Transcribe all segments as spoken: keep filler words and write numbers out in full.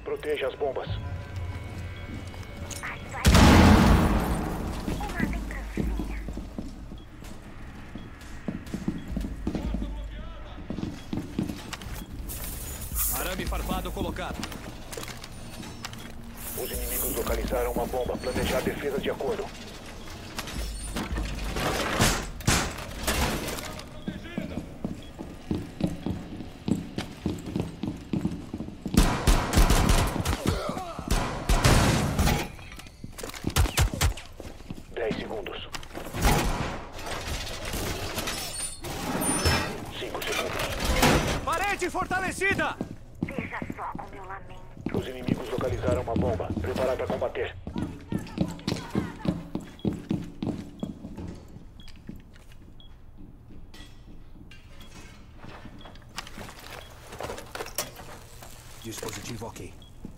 Proteja as bombas. Ai, vai. Uma lembrancinha. Arame farpado colocado. Os inimigos localizaram uma bomba. Planejar defesa de acordo. Dez segundos. Cinco segundos. Parede fortalecida! Veja só como eu lamento. Os inimigos localizaram uma bomba. Preparar para combater. Dispositivo ok.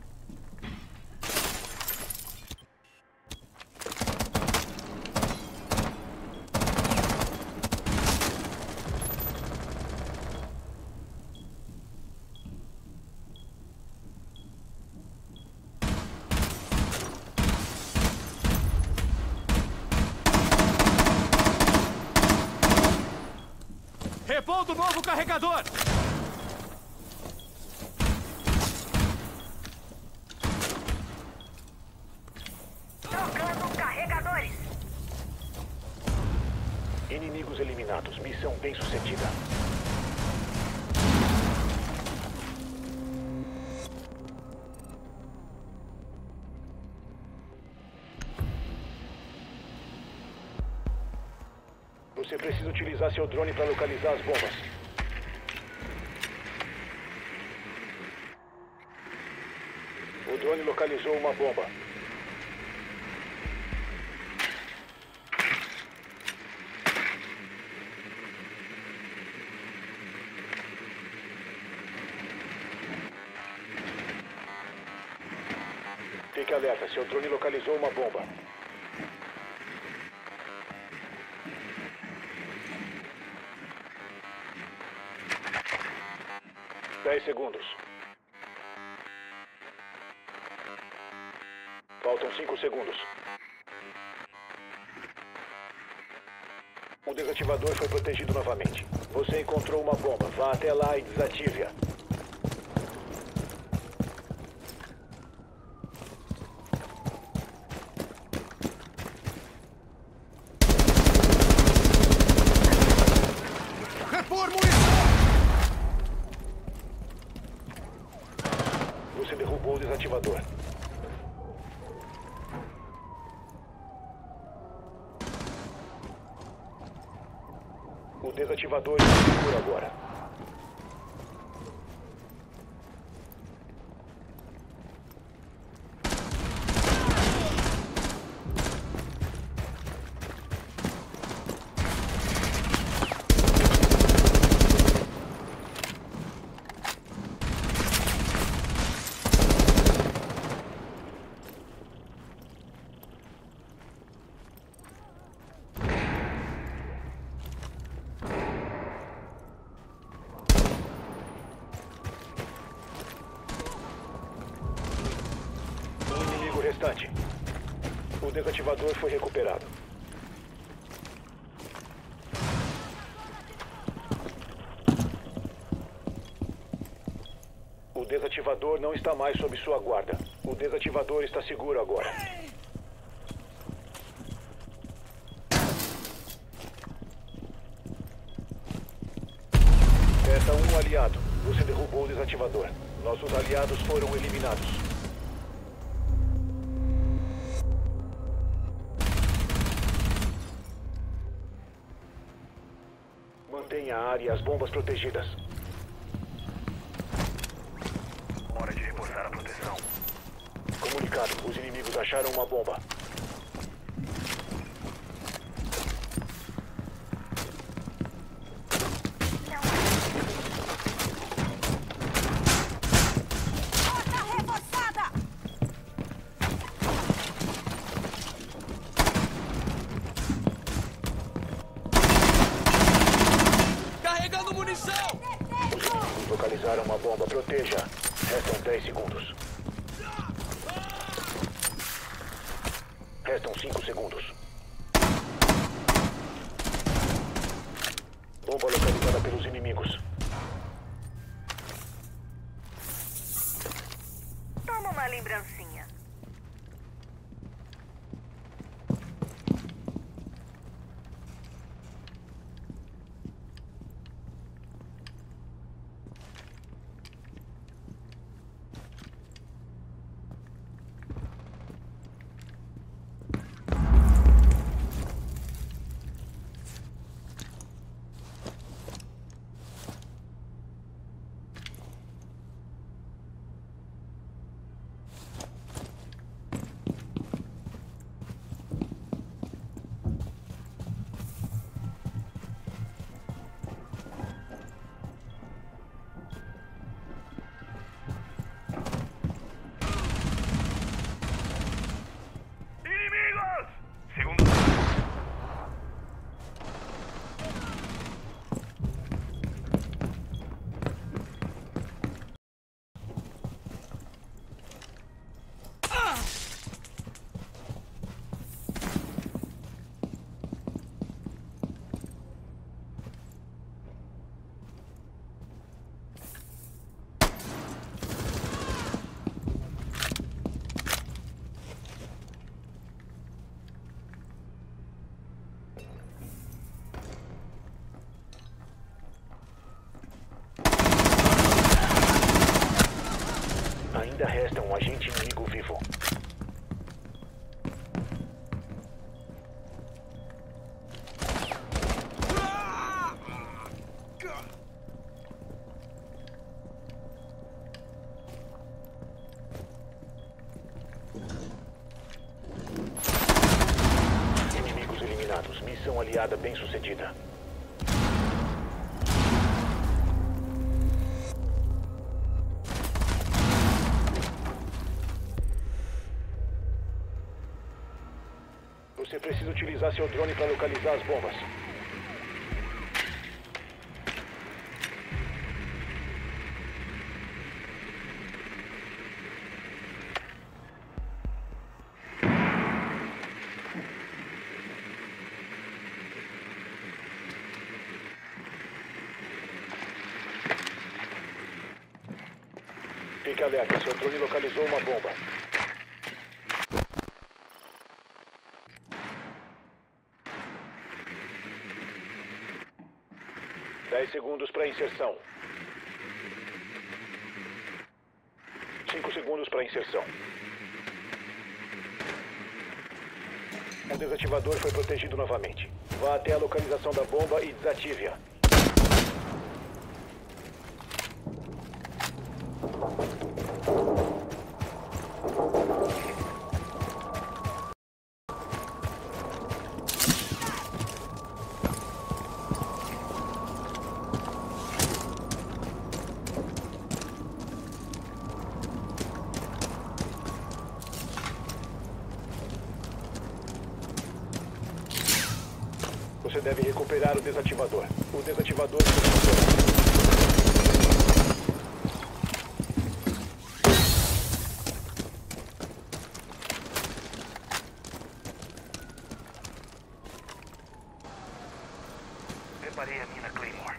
Repondo novo carregador! Trocando carregadores. Inimigos eliminados. Missão bem sucedida. Você precisa utilizar seu drone para localizar as bombas. O drone localizou uma bomba. Fique alerta, seu drone localizou uma bomba. Dez segundos. Faltam cinco segundos. O desativador foi protegido novamente. Você encontrou uma bomba. Vá até lá e desative-a. Repor munição! Você derrubou o desativador. O desativador está seguro agora. Restante. O desativador foi recuperado. O desativador não está mais sob sua guarda. O desativador está seguro agora. Resta um aliado. Você derrubou o desativador. Nossos aliados foram eliminados. Mantenha a área e as bombas protegidas. Hora de reforçar a proteção. Comunicado. Os inimigos acharam uma bomba. Porta reforçada. Carregando munição! Os inimigos localizaram uma bomba. Proteja. Restam dez segundos. Restam cinco segundos. Bomba localizada pelos inimigos. Toma uma lembrancinha. Ainda resta um agente inimigo vivo. Inimigos eliminados. Missão aliada bem sucedida. Você precisa utilizar seu drone para localizar as bombas. Fique alerta, seu drone localizou uma bomba. Dez segundos para inserção. Cinco segundos para inserção. O desativador foi protegido novamente. Vá até a localização da bomba e desative-a. Você deve recuperar o desativador. O desativador funciona. Preparei a mina Claymore.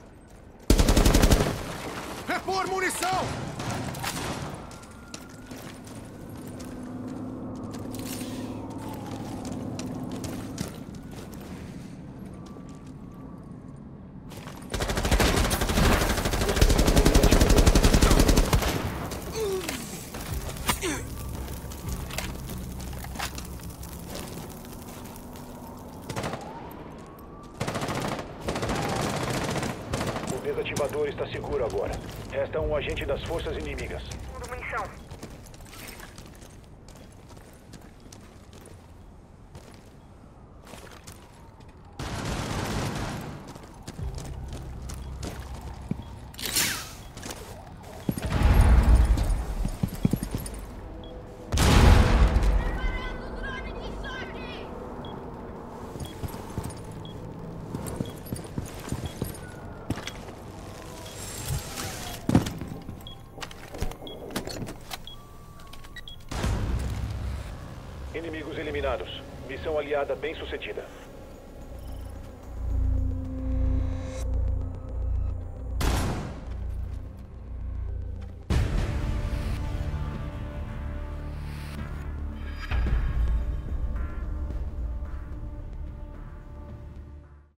Repor munição! O desativador está seguro agora. Resta um agente das forças inimigas. Tudo munição. Inimigos eliminados. Missão aliada bem sucedida.